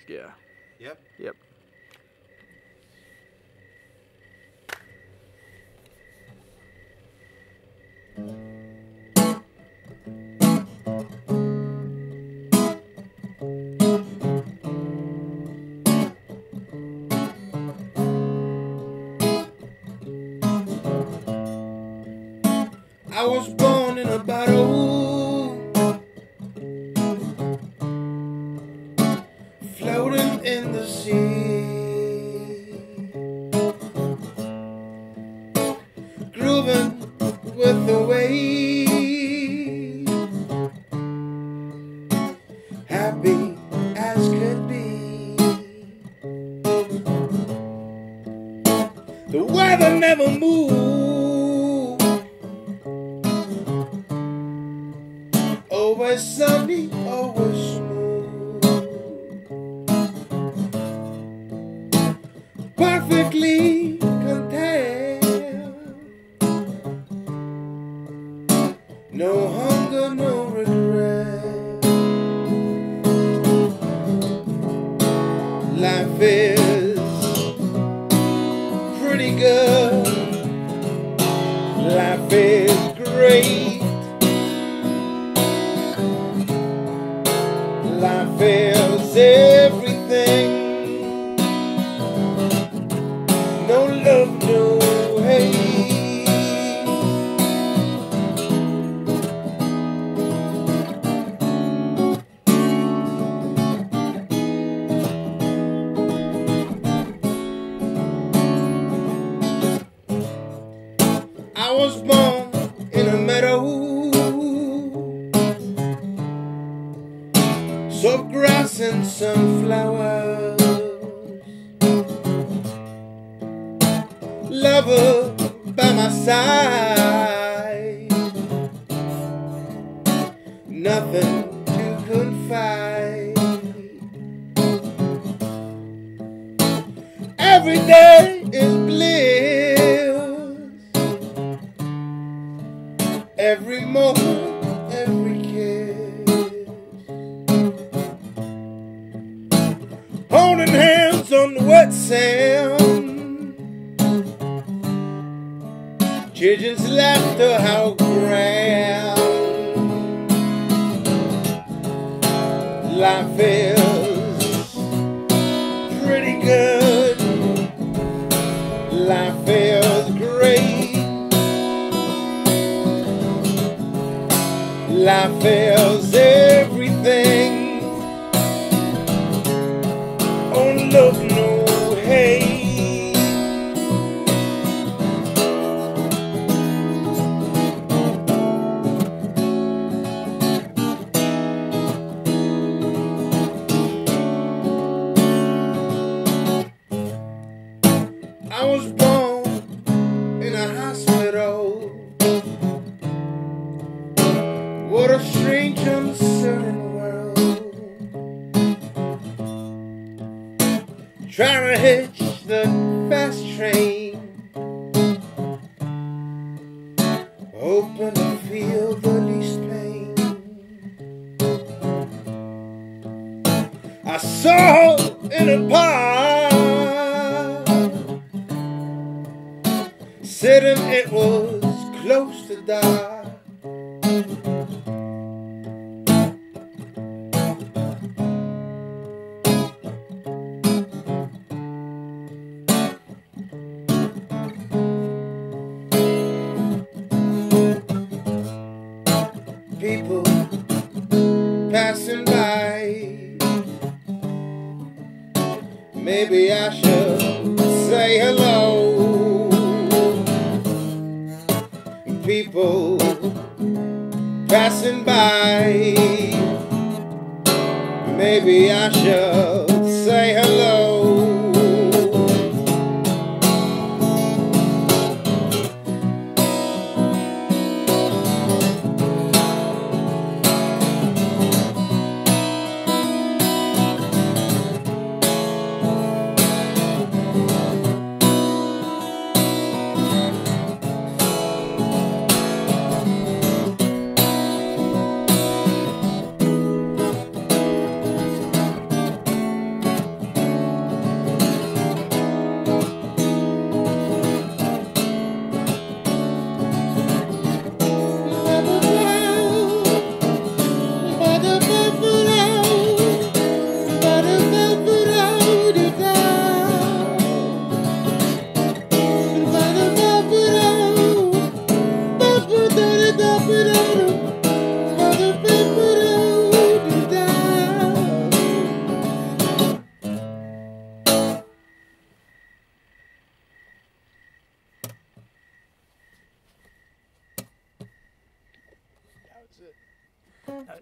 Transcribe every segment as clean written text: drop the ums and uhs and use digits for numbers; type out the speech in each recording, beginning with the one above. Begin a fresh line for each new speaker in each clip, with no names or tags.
Yeah.
Yep.
Yep.
I was born in a bottle, floating in the sea, grooving with the wave, happy as could be. The weather never moved, always sunny, always smooth, perfectly content, no hunger, no regret. Life is pretty good, life is great. Life is everything. No love, no hate. I was born in a meadow, soft grass and sunflowers, lover by my side, nothing to confide. Every day is bliss, every moment, every kiss, holding hands on the wet sand, children's laughter, how grand. Life is pretty good, life is great, life is everything. Oh, love, no hate. I was born in a hospital. What a strange, uncertain world. Trying to hitch the fast train, hoping to feel the least pain. I saw her in a park, said it was close to dark. People passing by, maybe I should say hello. People passing by, maybe I should say hello.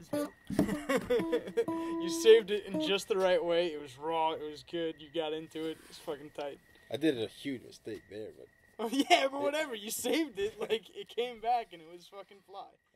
You saved it in just the right way. It was raw. It was good. You got into it. It was fucking tight.
I did a huge mistake there, but...
Oh, yeah, but whatever. You saved it. Like, it came back and it was fucking fly.